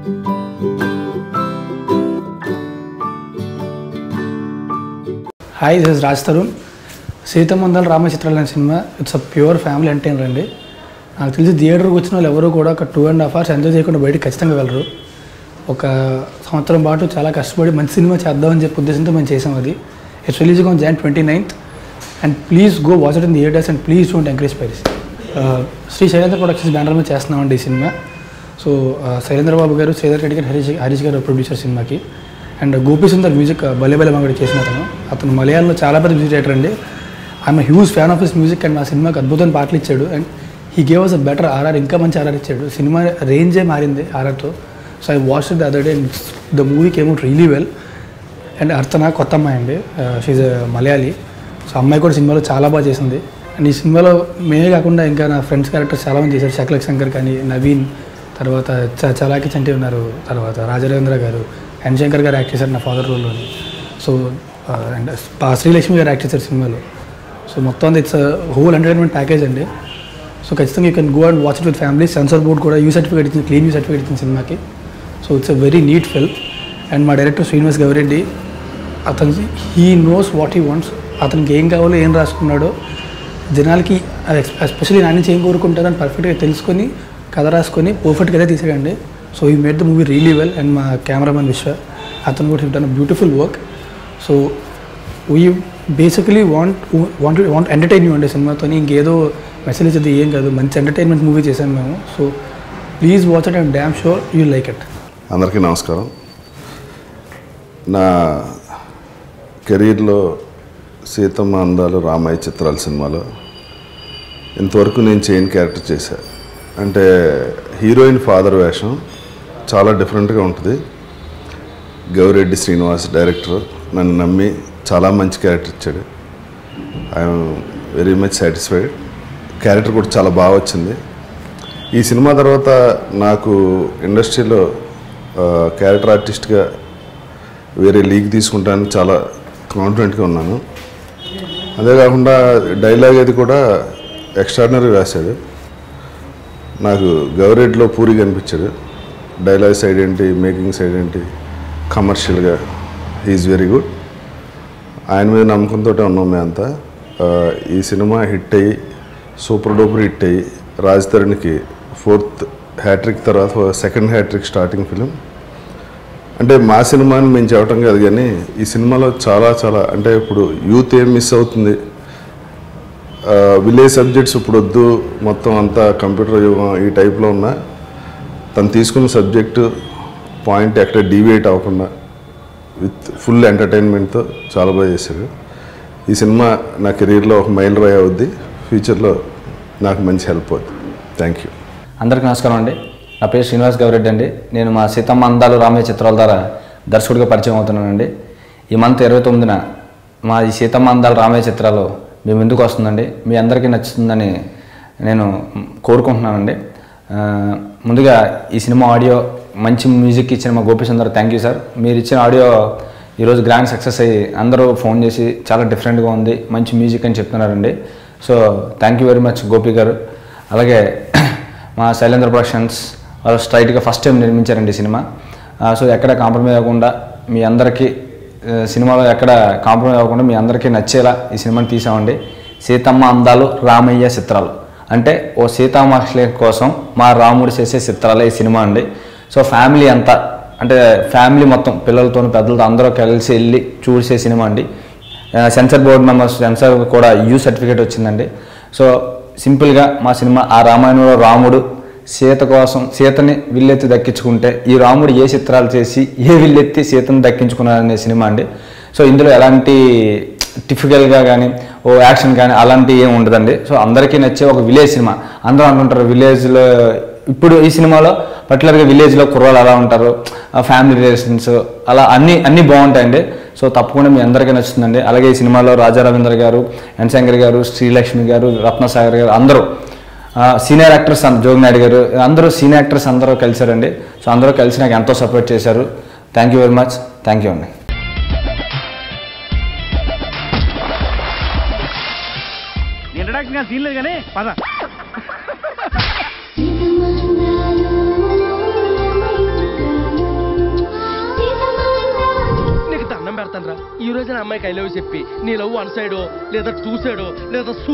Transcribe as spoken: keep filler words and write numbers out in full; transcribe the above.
Hi, this is Raj Tarun. సీతమ్మందాల రామ చిత్రాలు అనే cinema it's a pure family entertainer అండి. నాకు తెలిసి థియేటర్కి వచ్చిన వాళ్ళు ఎవరు కూడా ఒక two and half hours enjoy చేయకుండా బయటకు ఖచ్చితంగా వెళ్ళరు. ఒక సంవత్సరం పాటు చాలా కష్టపడి మంచి సినిమా చేద్దామని చెప్పి ఉద్దేశంతో మేము చేసాం. అది it's releasing on Jan twenty ninth and please go watch it in theatres and please don't encourage piracy. Shri Shailendra productions banner మీద చేస్తున్నామండి ఈ సినిమా. సో శైలేంద్ర బాబు గారు, శ్రీధర్ రెడ్డి గారు, హరీష్ హరీష్ గారు ప్రొడ్యూసర్ సినిమాకి. అండ్ గోపి సుందర్ మ్యూజిక్ బలే బలే మంగడి చేసిన అతను అతను మలయాళంలో చాలా పెద్ద మ్యూజిక్ డైరెక్టర్ అండి. I'm huge fan of his music and ఆ సినిమాకి అద్భుతమైన పాటలు ఇచ్చాడు. And he gave us a better RR, ఇంకా మంచి ఆర్ఆర్ ఇచ్చాడు. సినిమా రేంజే మారింది ఆర్ఆర్తో. So I watch the other day and the movie came out really well. And Archana కొత్త అమ్మాయి అండి, షీజ్ మలయాళీ. సో అమ్మాయి కూడా సినిమాలో చాలా బాగా చేసింది. అండ్ ఈ సినిమాలో మేమే కాకుండా ఇంకా నా ఫ్రెండ్స్ క్యారెక్టర్స్ చాలామంది చేశారు. శకలక్ శంకర్ కానీ, నవీన్, తర్వాత చ చలాకి చంటి ఉన్నారు, తర్వాత రాజరేంద్ర గారు, ఎన్ శంకర్ గారు యాక్ట్ చేశారు నా ఫాదర్ రోల్లోని. సో అండ్ శ్రీలక్ష్మి గారు యాక్ట్ చేశారు సినిమాలో. సో మొత్తం అంతా ఇట్స్ హోల్ ఎంటర్టైన్మెంట్ ప్యాకేజ్ అండి. సో ఖచ్చితంగా you can go and watch it with family. Censor board కూడా యూ సర్టిఫికేట్ ఇచ్చింది, క్లీన్ యూ సర్టిఫికేట్ ఇచ్చింది సినిమాకి. So it's a very neat film. And మా డైరెక్టర్ శ్రీనివాస్ గౌరెడ్డి, అతను he knows what he wants. అతనికి ఏం కావాలో ఏం రాసుకున్నాడో జనాలకి ఎస్పెషల్లీ నా నుంచి ఏం కోరుకుంటారని పర్ఫెక్ట్గా తెలుసుకొని కథ రాసుకొని పర్ఫెక్ట్గా అయితే తీసాడండి. So he made the movie really well. And మా కెమెరామెన్ విశ్వ, అతను కూడా done beautiful work. So we basically want want want entertain you అండి సినిమాతో. ఇంకేదో మెసేజ్ అది ఏం కాదు, మంచి ఎంటర్టైన్మెంట్ మూవీ చేశాం మేము. So please watch it and damn sure you like it. అందరికీ నమస్కారం. నా కెరీర్లో సీతమ్మ అందాలు రామయ్య చిత్రాల సినిమాలో ఇంతవరకు నేను చేయని క్యారెక్టర్ చేశాను. అంటే హీరోయిన్ ఫాదర్ వేషం చాలా డిఫరెంట్గా ఉంటుంది. గౌరెడ్డి శ్రీనివాస్ డైరెక్టర్ నన్ను నమ్మి చాలా మంచి క్యారెక్టర్ ఇచ్చాడు. I'm very much satisfied. Character కూడా చాలా బాగా వచ్చింది. ఈ సినిమా తర్వాత నాకు ఇండస్ట్రీలో క్యారెక్టర్ ఆర్టిస్ట్గా వేరే లీగ్ తీసుకుంటానని చాలా కాన్ఫిడెంట్గా ఉన్నాను. అదే కాకుండా డైలాగ్ అది కూడా ఎక్స్ట్రాడినరీ రాశాడు. నాకు గౌరెడ్డిలో పూరి కనిపించాడు. డైలాగ్ సైడ్ ఏంటి, మేకింగ్ సైడ్ ఏంటి, కమర్షియల్గా ఈజ్ వెరీ గుడ్. ఆయన మీద నమ్మకంతో ఉన్నాం మేమంతా. ఈ సినిమా హిట్ అయ్యి సూపర్ డూపర్ హిట్ అయ్యి రాజ్ తరుణ్కి ఫోర్త్ హ్యాట్రిక్ తర్వాత సెకండ్ హ్యాట్రిక్ స్టార్టింగ్ ఫిలిం. అంటే మా సినిమాని మేము చెప్పటం కాదు కానీ ఈ సినిమాలో చాలా చాలా అంటే ఇప్పుడు యూత్ ఏం మిస్ అవుతుంది, విలేజ్ సబ్జెక్ట్స్ ఇప్పుడు వద్దు, మొత్తం అంతా కంప్యూటర్ యుగం ఈ టైప్లో ఉన్న తను తీసుకున్న సబ్జెక్టు పాయింట్ ఎక్కడ డీవియేట్ అవ్వకుండా విత్ ఫుల్ ఎంటర్టైన్మెంట్తో చాలా బాగా చేశారు. ఈ సినిమా నా కెరీర్లో ఒక మైల్ రాయి అవుద్ది, ఫ్యూచర్లో నాకు మంచి హెల్ప్ అవుతుంది. Thank you. అందరికీ నమస్కారం అండి. నా పేరు శ్రీనివాస్ గౌరెడ్డి అండి. నేను మా సీతమ్మ అందాలు రామయ్య చిత్రాల ద్వారా దర్శకుడిగా పరిచయం అవుతున్నానండి. ఈ మంత్ ఇరవై తొమ్మిదిన మా ఈ సీతమ్మ అందాలు రామయ్య చిత్రాలు మీ ముందుకు వస్తుందండి. మీ అందరికీ నచ్చుతుందని నేను కోరుకుంటున్నానండి. ముందుగా ఈ సినిమా ఆడియో మంచి మ్యూజిక్ ఇచ్చిన మా Gopi Sundar thank you sir. మీరు ఇచ్చిన ఆడియో ఈరోజు గ్రాండ్ సక్సెస్ అయ్యి అందరూ ఫోన్ చేసి చాలా డిఫరెంట్గా ఉంది, మంచి మ్యూజిక్ అని చెప్తున్నారండి. So thank you very much Gopi గారు. అలాగే మా శైలేంద్ర ప్రొడక్షన్స్ వాళ్ళు స్ట్రైట్గా ఫస్ట్ టైం నిర్మించారండి ఈ సినిమా. సో ఎక్కడ కాంప్రమైజ్ అవ్వకుండా మీ అందరికీ సినిమాలో ఎక్కడ కాంప్రమైజ్ అవ్వకుండా మీ అందరికీ నచ్చేలా ఈ సినిమాని తీసామండి. సీతమ్మ అందాలు రామయ్య చిత్రాలు అంటే ఓ సీతామహర్షి కోసం మా రాముడు చేసే చిత్రాలే ఈ సినిమా అండి. సో ఫ్యామిలీ అంతా అంటే ఫ్యామిలీ మొత్తం పిల్లలతో పెద్దలతో అందరూ కలిసి వెళ్ళి చూసే సినిమా అండి. సెన్సార్ బోర్డు మెంబర్స్ సెన్సార్ కూడా యూ సర్టిఫికేట్ వచ్చిందండి. సో సింపుల్గా మా సినిమా ఆ రామాయణంలో రాముడు సీత కోసం సీతని విల్లెత్తి దక్కించుకుంటే ఈ రాముడు ఏ చిత్రాలు చేసి ఏ విల్లెత్తి సీతను దక్కించుకున్నారనే సినిమా అండి. సో ఇందులో ఎలాంటి టిపికల్గా కానీ ఓ యాక్షన్ కానీ అలాంటివి ఏమి ఉండదండి. సో అందరికీ నచ్చే ఒక విలేజ్ సినిమా. అందరూ అనుకుంటారు విలేజ్లో ఇప్పుడు ఈ సినిమాలో పర్టికులర్గా విలేజ్లో కుర్రాలు అలా ఉంటారు, ఫ్యామిలీ రిలేషన్స్ అలా అన్నీ అన్నీ బాగుంటాయండి. సో తప్పకుండా మీ అందరికీ నచ్చుతుందండి. అలాగే ఈ సినిమాలో రాజా రవీంద్ర గారు, ఎన్ శంకర్ గారు, శ్రీలక్ష్మి గారు, రత్నసాగర్ గారు అందరూ సీనియర్ యాక్టర్స్, జోగి నాయుడు గారు అందరూ సీనియర్ యాక్టర్స్ అందరూ కలిశారండి. సో అందరూ కలిసి నాకు ఎంతో సపోర్ట్ చేశారు. Thank you very much. Thank you అండి. ఇంట్రడక్షన్ సీన్ లేదు కానీ పద. సీతమ్మ అందాలు రామయ్య చిత్రాలు పెడతాను రా. ఈ రోజు నా అమ్మాయికి ఐ లవ్ చెప్పి నీ లవ్ వన్ సైడో లేదా టూ సైడో లేదా